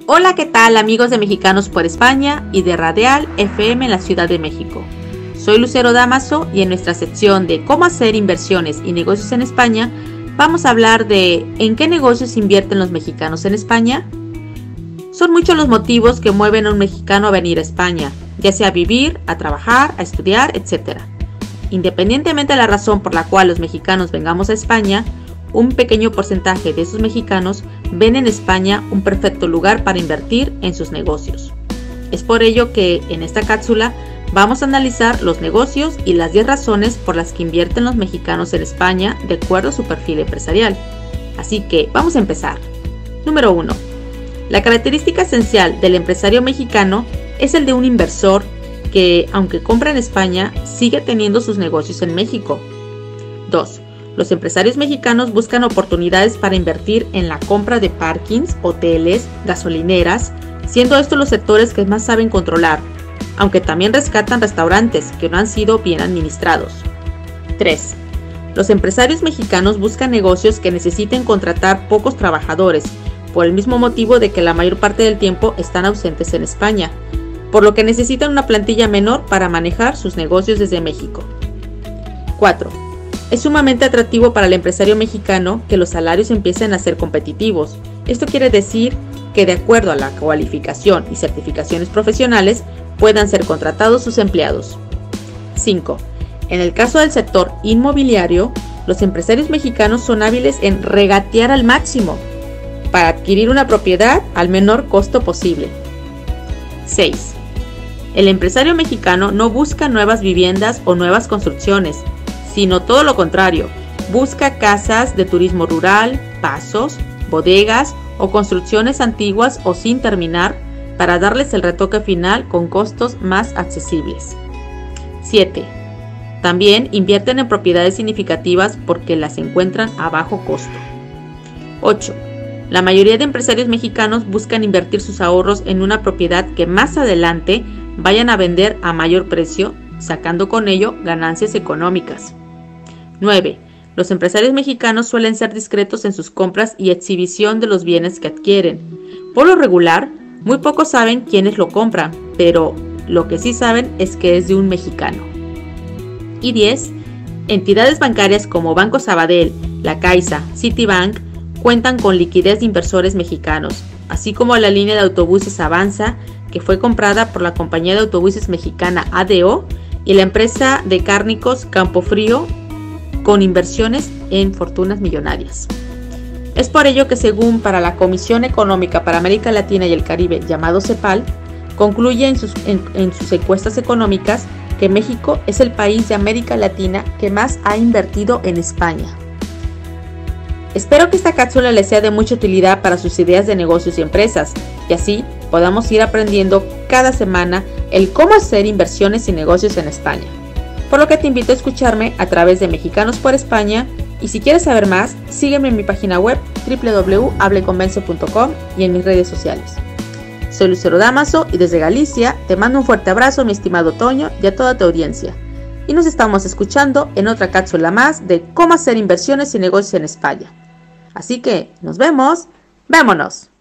Hola, ¿qué tal amigos de Mexicanos por España y de Radial FM en la Ciudad de México? Soy Lucero Damaso y en nuestra sección de cómo hacer inversiones y negocios en España vamos a hablar de ¿en qué negocios invierten los mexicanos en España? Son muchos los motivos que mueven a un mexicano a venir a España, ya sea a vivir, a trabajar, a estudiar, etc. Independientemente de la razón por la cual los mexicanos vengamos a España, un pequeño porcentaje de esos mexicanos ven en España un perfecto lugar para invertir en sus negocios. Es por ello que en esta cápsula vamos a analizar los negocios y las 10 razones por las que invierten los mexicanos en España de acuerdo a su perfil empresarial. Así que vamos a empezar. Número 1. La característica esencial del empresario mexicano es el de un inversor que, aunque compra en España, sigue teniendo sus negocios en México. 2. Los empresarios mexicanos buscan oportunidades para invertir en la compra de parkings, hoteles, gasolineras, siendo estos los sectores que más saben controlar, aunque también rescatan restaurantes que no han sido bien administrados. 3. Los empresarios mexicanos buscan negocios que necesiten contratar pocos trabajadores, por el mismo motivo de que la mayor parte del tiempo están ausentes en España, por lo que necesitan una plantilla menor para manejar sus negocios desde México. 4. Es sumamente atractivo para el empresario mexicano que los salarios empiecen a ser competitivos. Esto quiere decir que de acuerdo a la cualificación y certificaciones profesionales puedan ser contratados sus empleados. 5. En el caso del sector inmobiliario, los empresarios mexicanos son hábiles en regatear al máximo para adquirir una propiedad al menor costo posible. 6. El empresario mexicano no busca nuevas viviendas o nuevas construcciones, sino todo lo contrario, busca casas de turismo rural, pasos, bodegas o construcciones antiguas o sin terminar para darles el retoque final con costos más accesibles. 7. También invierten en propiedades significativas porque las encuentran a bajo costo. 8. La mayoría de empresarios mexicanos buscan invertir sus ahorros en una propiedad que más adelante vayan a vender a mayor precio, sacando con ello ganancias económicas. 9. Los empresarios mexicanos suelen ser discretos en sus compras y exhibición de los bienes que adquieren. Por lo regular, muy pocos saben quiénes lo compran, pero lo que sí saben es que es de un mexicano. Y 10. Entidades bancarias como Banco Sabadell, La Caixa, Citibank cuentan con liquidez de inversores mexicanos, así como la línea de autobuses Avanza, que fue comprada por la compañía de autobuses mexicana ADO y la empresa de cárnicos Campofrío, con inversiones en fortunas millonarias. Es por ello que según para la Comisión Económica para América Latina y el Caribe, llamado CEPAL, concluye en sus encuestas económicas que México es el país de América Latina que más ha invertido en España. Espero que esta cápsula les sea de mucha utilidad para sus ideas de negocios y empresas, y así podamos ir aprendiendo cada semana el cómo hacer inversiones y negocios en España. Por lo que te invito a escucharme a través de Mexicanos por España, y si quieres saber más, sígueme en mi página web www.hableconvence.com y en mis redes sociales. Soy Lucero Damaso y desde Galicia te mando un fuerte abrazo, mi estimado Toño, y a toda tu audiencia. Y nos estamos escuchando en otra cápsula más de cómo hacer inversiones y negocios en España. Así que, nos vemos, ¡vámonos!